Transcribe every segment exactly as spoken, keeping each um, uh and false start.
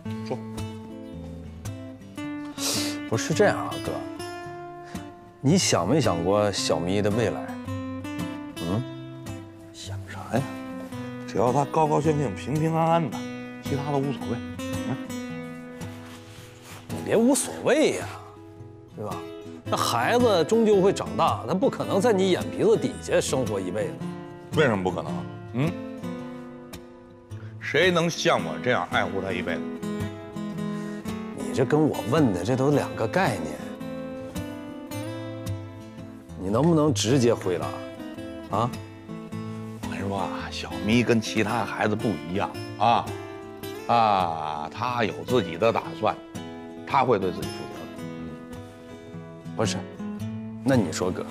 说。 不是这样啊，哥，你想没想过小咪的未来？嗯， 想啥呀？只要他高高兴兴、平平安安的，其他的无所谓。嗯， 你别无所谓呀，对吧？那孩子终究会长大，他不可能在你眼皮子底下生活一辈子。 为什么不可能？嗯，谁能像我这样爱护他一辈子？ 你这跟我问的这都两个概念，你能不能直接回答？啊？ 我跟你说啊，小咪跟其他孩子不一样啊，啊，他有自己的打算，他会对自己负责的。嗯， 不是，那你说哥，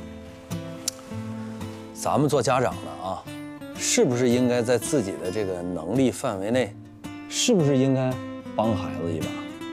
咱们做家长的啊，是不是应该在自己的这个能力范围内，是不是应该帮孩子一把？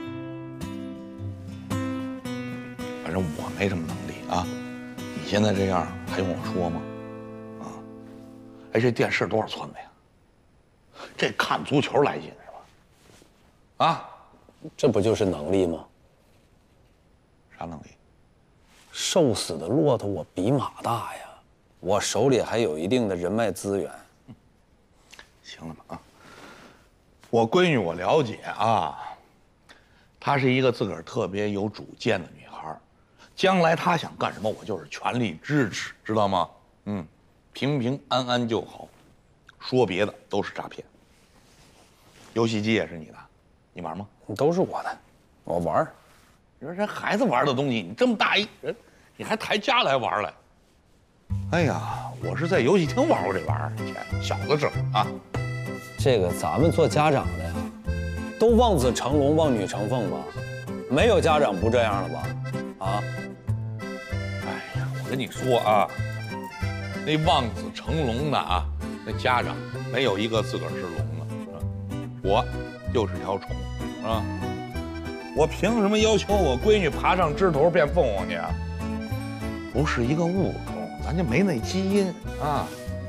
反正我没什么能力啊，你现在这样还用我说吗？啊，哎，这电视多少寸的呀？这看足球来劲是吧？啊， 这不就是能力吗？ 啥能力？ 瘦死的骆驼我比马大呀，我手里还有一定的人脉资源。 行了吧啊，我闺女我了解啊，她是一个自个儿特别有主见的女孩，将来她想干什么，我就是全力支持，知道吗？嗯，平平安安就好，说别的都是诈骗。游戏机也是你的，你玩吗？ 都是我的，我玩。 你说人孩子玩的东西，你这么大一人，你还抬家来玩来？哎呀，我是在游戏厅玩过这玩意儿，以前小的时候啊。 这个咱们做家长的呀，都望子成龙、望女成凤吧？没有家长不这样的吧？啊？ 哎呀，我跟你说啊，那望子成龙的啊，那家长没有一个自个儿是龙的。我就是条虫啊！我凭什么要求我闺女爬上枝头变凤凰去啊？不是一个物种，咱就没那基因啊！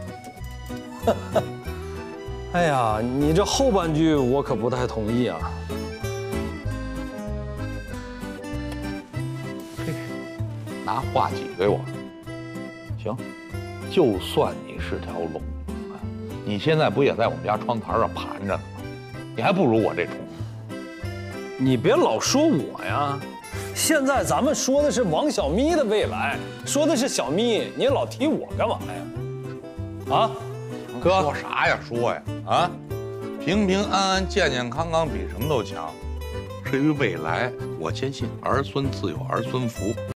哎呀，你这后半句我可不太同意啊！ 嘿，拿话挤兑我。行，就算你是条龙，啊，你现在不也在我们家窗台上盘着呢吗？你还不如我这虫。 你别老说我呀，现在咱们说的是王小咪的未来，说的是小咪，你老提我干嘛呀？啊， 哥，说啥呀？说呀，啊，平平安安、健健康康比什么都强。至于未来，我坚信儿孙自有儿孙福。